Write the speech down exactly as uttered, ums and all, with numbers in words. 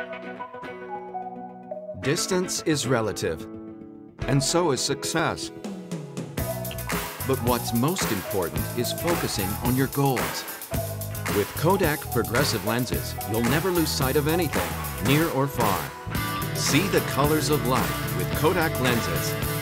Distance is relative, and so is success. But what's most important is focusing on your goals. With Kodak progressive lenses, you'll never lose sight of anything, near or far. See the colors of life with Kodak lenses.